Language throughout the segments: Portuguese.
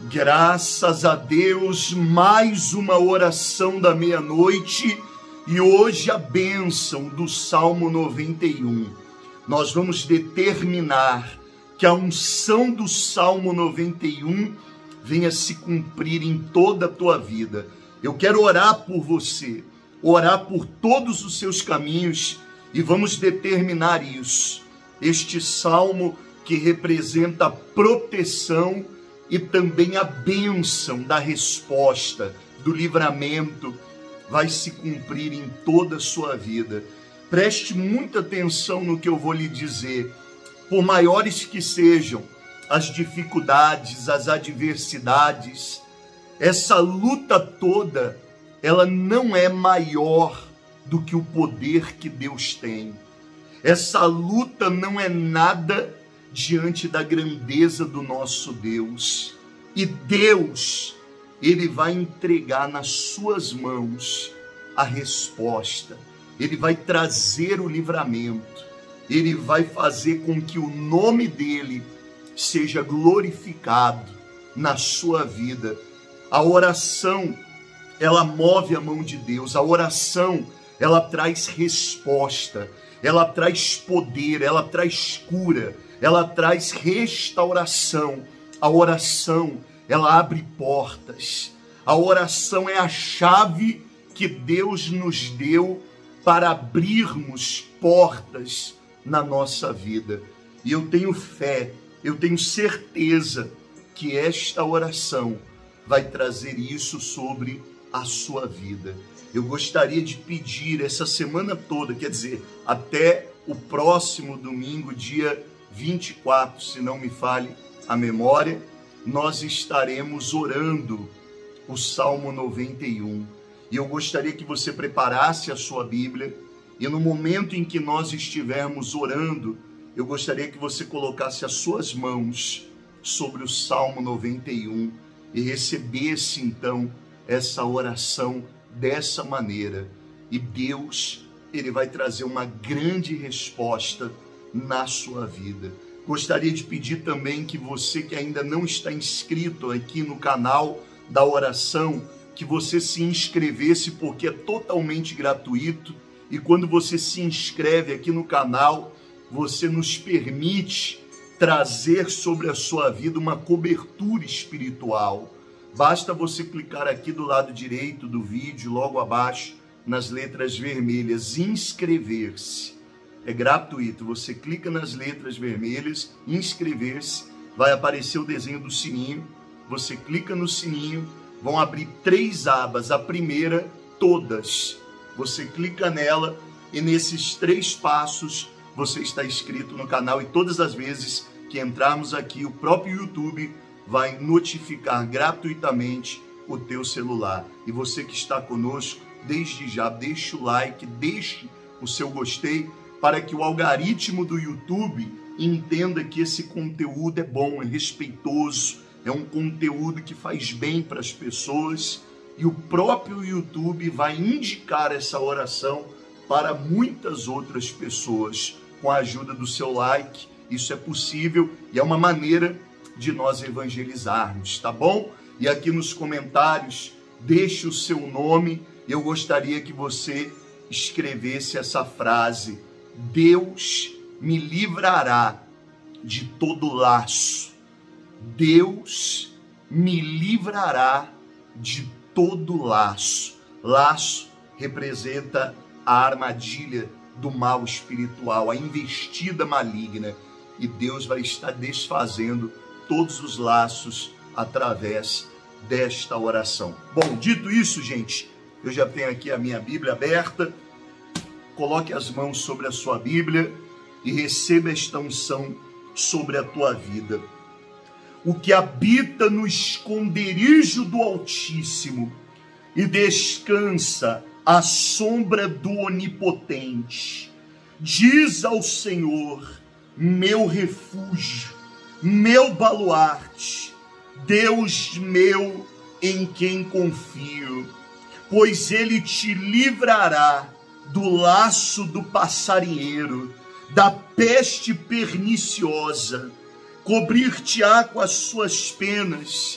Graças a Deus, mais uma oração da meia-noite e hoje a bênção do Salmo 91. Nós vamos determinar que a unção do Salmo 91 venha se cumprir em toda a tua vida. Eu quero orar por você, orar por todos os seus caminhos e vamos determinar isso. Este Salmo que representa a proteção e também a bênção da resposta, do livramento, vai se cumprir em toda a sua vida. Preste muita atenção no que eu vou lhe dizer. Por maiores que sejam as dificuldades, as adversidades, essa luta toda, ela não é maior do que o poder que Deus tem. Essa luta não é nada diante da grandeza do nosso Deus. E Deus, Ele vai entregar nas suas mãos a resposta. Ele vai trazer o livramento. Ele vai fazer com que o nome dEle seja glorificado na sua vida. A oração, ela move a mão de Deus. A oração, ela traz resposta. Ela traz poder, ela traz cura. Ela traz restauração. A oração, ela abre portas. A oração é a chave que Deus nos deu para abrirmos portas na nossa vida. E eu tenho fé, eu tenho certeza que esta oração vai trazer isso sobre a sua vida. Eu gostaria de pedir essa semana toda, quer dizer, até o próximo domingo, dia 24, se não me falhe a memória, nós estaremos orando o Salmo 91. E eu gostaria que você preparasse a sua Bíblia e no momento em que nós estivermos orando, eu gostaria que você colocasse as suas mãos sobre o Salmo 91 e recebesse então essa oração dessa maneira. E Deus, Ele vai trazer uma grande resposta na sua vida. Gostaria de pedir também que você que ainda não está inscrito aqui no canal da oração, que você se inscrevesse, porque é totalmente gratuito. E quando você se inscreve aqui no canal, você nos permite trazer sobre a sua vida uma cobertura espiritual. Basta você clicar aqui do lado direito do vídeo, logo abaixo, nas letras vermelhas, inscrever-se. É gratuito, você clica nas letras vermelhas, inscrever-se, vai aparecer o desenho do sininho, você clica no sininho, vão abrir 3 abas, a primeira, todas. Você clica nela e nesses 3 passos você está inscrito no canal e todas as vezes que entrarmos aqui, o próprio YouTube vai notificar gratuitamente o teu celular. E você que está conosco, desde já, deixe o like, deixe o seu gostei, para que o algoritmo do YouTube entenda que esse conteúdo é bom, é respeitoso, é um conteúdo que faz bem para as pessoas e o próprio YouTube vai indicar essa oração para muitas outras pessoas. Com a ajuda do seu like, isso é possível e é uma maneira de nós evangelizarmos, tá bom? E aqui nos comentários, deixe o seu nome. Eu gostaria que você escrevesse essa frase: Deus me livrará de todo laço. Deus me livrará de todo laço. Laço representa a armadilha do mal espiritual, a investida maligna. E Deus vai estar desfazendo todos os laços através desta oração. Bom, dito isso, gente, eu já tenho aqui a minha Bíblia aberta. Coloque as mãos sobre a sua Bíblia e receba esta unção sobre a tua vida. O que habita no esconderijo do Altíssimo e descansa à sombra do Onipotente, diz ao Senhor, meu refúgio, meu baluarte, Deus meu em quem confio, pois Ele te livrará do laço do passarinheiro, da peste perniciosa, cobrir-te-á com as suas penas,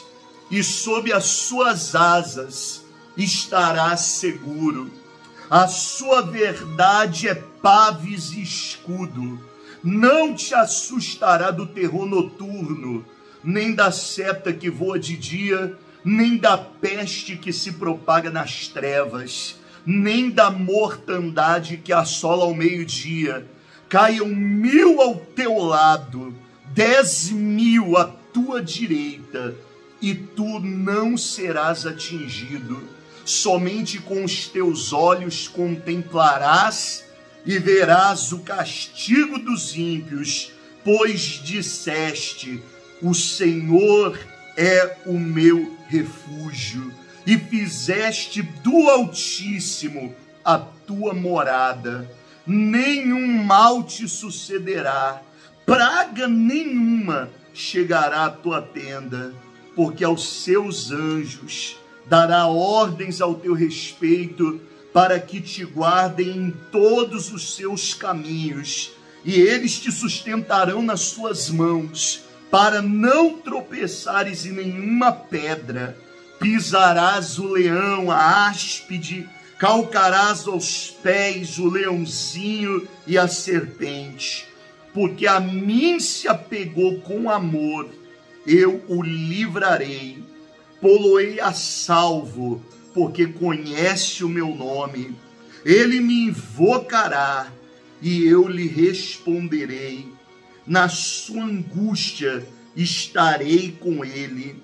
e sob as suas asas estará seguro. A sua verdade é paves e escudo. Não te assustará do terror noturno, nem da seta que voa de dia, nem da peste que se propaga nas trevas, nem da mortandade que assola ao meio-dia. Caiam 1000 ao teu lado, 10.000 à tua direita, e tu não serás atingido. Somente com os teus olhos contemplarás e verás o castigo dos ímpios, pois disseste: o Senhor é o meu refúgio, e fizeste do Altíssimo a tua morada. Nenhum mal te sucederá, praga nenhuma chegará à tua tenda, porque aos seus anjos dará ordens ao teu respeito, para que te guardem em todos os seus caminhos, e eles te sustentarão nas suas mãos, para não tropeçares em nenhuma pedra. Pisarás o leão, a áspide, calcarás aos pés o leãozinho e a serpente. Porque a mim se apegou com amor, eu o livrarei. Pô-lo-ei a salvo, porque conhece o meu nome. Ele me invocará e eu lhe responderei. Na sua angústia estarei com ele,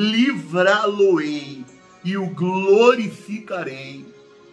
livrá-lo-ei e o glorificarei.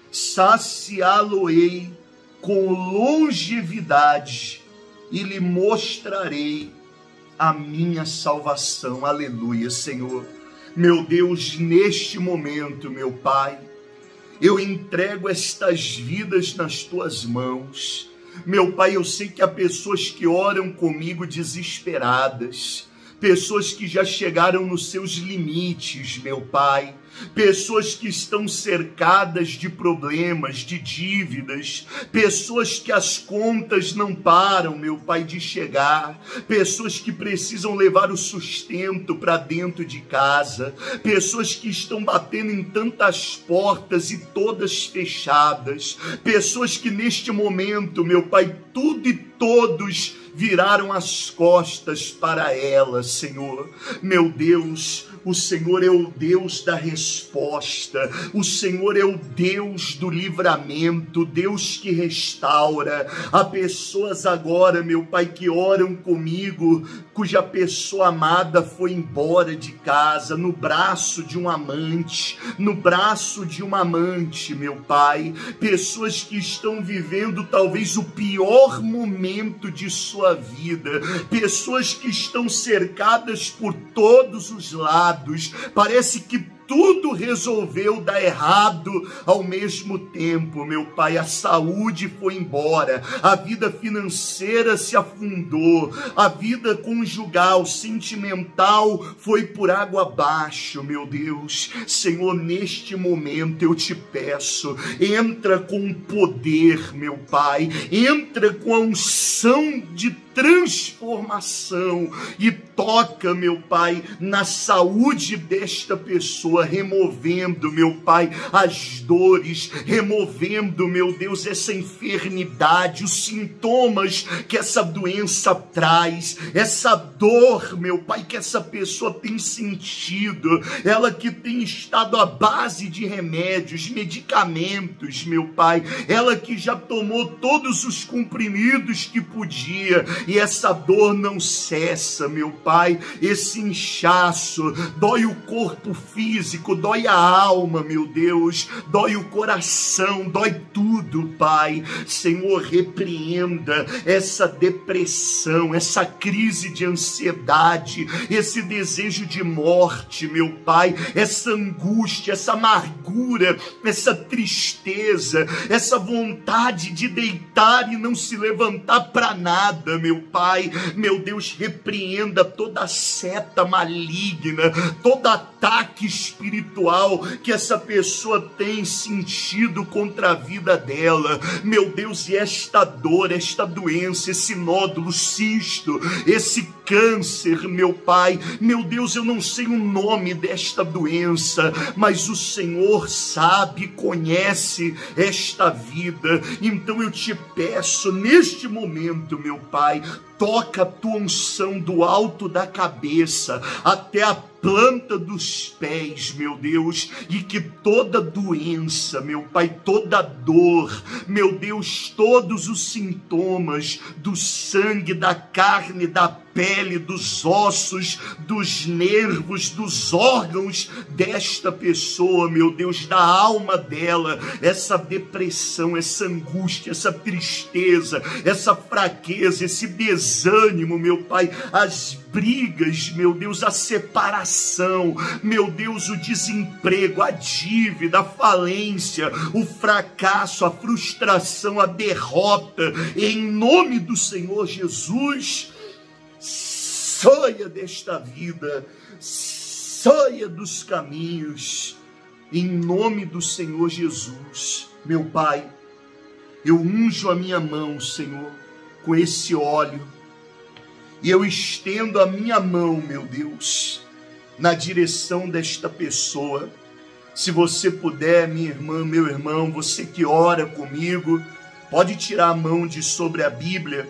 Saciá-lo-ei com longevidade e lhe mostrarei a minha salvação. Aleluia, Senhor. Meu Deus, neste momento, meu Pai, eu entrego estas vidas nas tuas mãos. Meu Pai, eu sei que há pessoas que oram comigo desesperadas, pessoas que já chegaram nos seus limites, meu Pai, pessoas que estão cercadas de problemas, de dívidas, pessoas que as contas não param, meu Pai, de chegar, pessoas que precisam levar o sustento para dentro de casa, pessoas que estão batendo em tantas portas e todas fechadas, pessoas que neste momento, meu Pai, tudo e todos viraram as costas para ela, Senhor. Meu Deus, o Senhor é o Deus da resposta, o Senhor é o Deus do livramento, Deus que restaura. Há pessoas agora, meu Pai, que oram comigo, cuja pessoa amada foi embora de casa, no braço de um amante, meu Pai. Pessoas que estão vivendo talvez o pior momento de sua vida, pessoas que estão cercadas por todos os lados. Parece que tudo resolveu dar errado ao mesmo tempo, meu Pai. A saúde foi embora, a vida financeira se afundou, a vida conjugal, sentimental foi por água abaixo, meu Deus. Senhor, neste momento eu te peço, entra com poder, meu Pai, entra com a unção de transformação e toca, meu Pai, na saúde desta pessoa, removendo, meu Pai, as dores, removendo, meu Deus, essa enfermidade, os sintomas que essa doença traz, essa dor, meu Pai, que essa pessoa tem sentido, ela que tem estado à base de remédios, medicamentos, meu Pai, ela que já tomou todos os comprimidos que podia, e essa dor não cessa, meu Pai, esse inchaço, dói o corpo físico, dói a alma, meu Deus, dói o coração, dói tudo, Pai. Senhor, repreenda essa depressão, essa crise de ansiedade, esse desejo de morte, meu Pai, essa angústia, essa amargura, essa tristeza, essa vontade de deitar e não se levantar para nada, meu Pai. Meu Deus, repreenda toda seta maligna, todo ataque espiritual que essa pessoa tem sentido contra a vida dela. Meu Deus, e esta dor, esta doença, esse nódulo, cisto, esse câncer, meu Pai. Meu Deus, eu não sei o nome desta doença, mas o Senhor sabe, conhece esta vida. Então eu te peço neste momento, meu Pai, toca a tua unção do alto da cabeça até a planta dos pés, meu Deus, e que toda doença, meu Pai, toda dor, meu Deus, todos os sintomas do sangue, da carne, da pele, dos ossos, dos nervos, dos órgãos desta pessoa, meu Deus, da alma dela, essa depressão, essa angústia, essa tristeza, essa fraqueza, esse desânimo, meu Pai, as brigas, meu Deus, a separação, meu Deus, o desemprego, a dívida, a falência, o fracasso, a frustração, a derrota, em nome do Senhor Jesus, saia desta vida, saia dos caminhos, em nome do Senhor Jesus. Meu Pai, eu unjo a minha mão, Senhor, com esse óleo, e eu estendo a minha mão, meu Deus, na direção desta pessoa. Se você puder, minha irmã, meu irmão, você que ora comigo, pode tirar a mão de sobre a Bíblia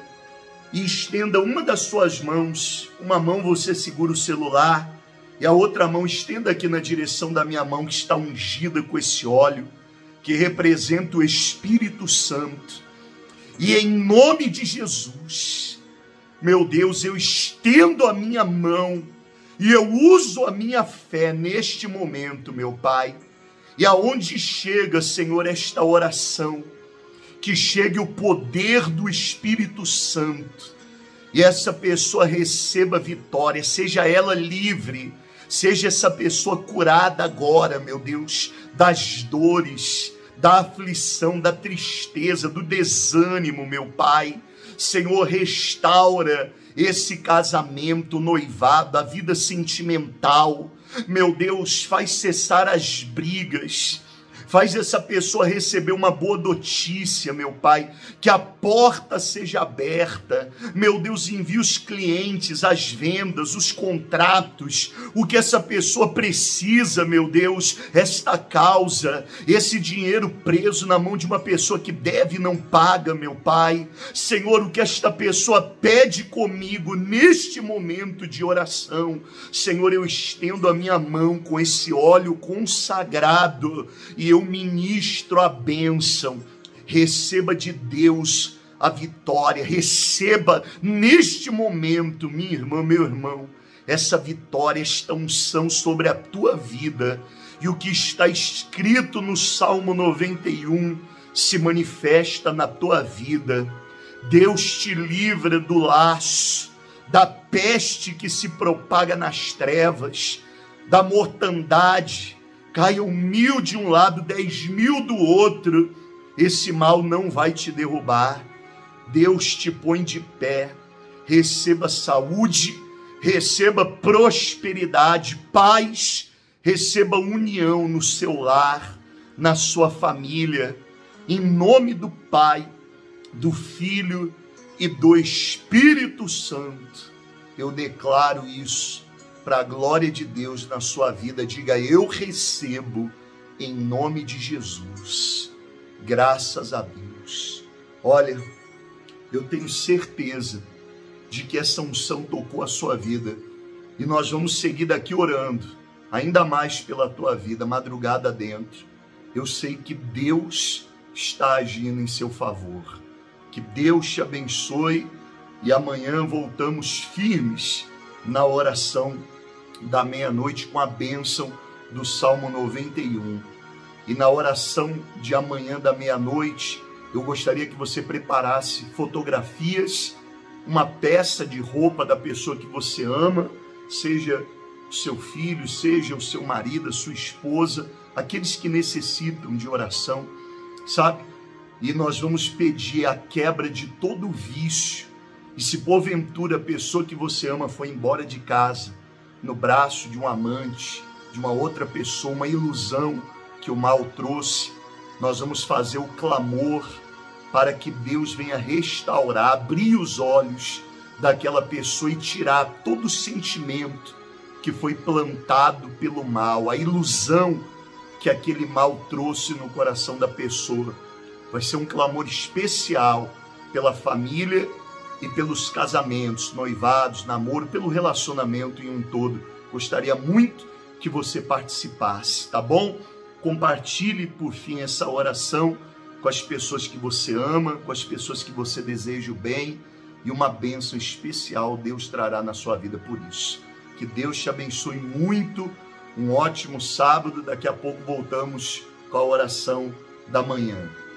e estenda uma das suas mãos. Uma mão você segura o celular e a outra mão estenda aqui na direção da minha mão, que está ungida com esse óleo, que representa o Espírito Santo. E em nome de Jesus, meu Deus, eu estendo a minha mão e eu uso a minha fé neste momento, meu Pai. E aonde chega, Senhor, esta oração, que chegue o poder do Espírito Santo e essa pessoa receba vitória, seja ela livre, seja essa pessoa curada agora, meu Deus, das dores, da aflição, da tristeza, do desânimo, meu Pai. Senhor, restaura esse casamento, o noivado, a vida sentimental. Meu Deus, faz cessar as brigas. Faz essa pessoa receber uma boa notícia, meu Pai, que a porta seja aberta. Meu Deus, envia os clientes, as vendas, os contratos, o que essa pessoa precisa, meu Deus, esta causa, esse dinheiro preso na mão de uma pessoa que deve e não paga, meu Pai. Senhor, o que esta pessoa pede comigo neste momento de oração, Senhor, eu estendo a minha mão com esse óleo consagrado e eu ministro a bênção. Receba de Deus a vitória, receba neste momento, minha irmã, meu irmão, essa vitória, esta unção sobre a tua vida, e o que está escrito no Salmo 91 se manifesta na tua vida. Deus te livra do laço, da peste que se propaga nas trevas, da mortandade. Caiam 1000 de um lado, 10.000 do outro, esse mal não vai te derrubar. Deus te põe de pé. Receba saúde, receba prosperidade, paz, receba união no seu lar, na sua família, em nome do Pai, do Filho e do Espírito Santo. Eu declaro isso para a glória de Deus na sua vida. Diga: eu recebo em nome de Jesus. Graças a Deus. Olha, eu tenho certeza de que essa unção tocou a sua vida, e nós vamos seguir daqui orando ainda mais pela tua vida, madrugada dentro. Eu sei que Deus está agindo em seu favor. Que Deus te abençoe, e amanhã voltamos firmes na oração da meia-noite com a bênção do Salmo 91. E na oração de amanhã da meia-noite, eu gostaria que você preparasse fotografias, uma peça de roupa da pessoa que você ama, seja o seu filho, seja o seu marido, a sua esposa, aqueles que necessitam de oração, sabe? E nós vamos pedir a quebra de todo vício. E se porventura a pessoa que você ama foi embora de casa, no braço de um amante, de uma outra pessoa, uma ilusão que o mal trouxe, nós vamos fazer o clamor para que Deus venha restaurar, abrir os olhos daquela pessoa e tirar todo o sentimento que foi plantado pelo mal, a ilusão que aquele mal trouxe no coração da pessoa. Vai ser um clamor especial pela família e pelos casamentos, noivados, namoro, pelo relacionamento em um todo. Gostaria muito que você participasse, tá bom? Compartilhe, por fim, essa oração com as pessoas que você ama, com as pessoas que você deseja o bem, e uma bênção especial Deus trará na sua vida por isso. Que Deus te abençoe muito, um ótimo sábado. Daqui a pouco voltamos com a oração da manhã.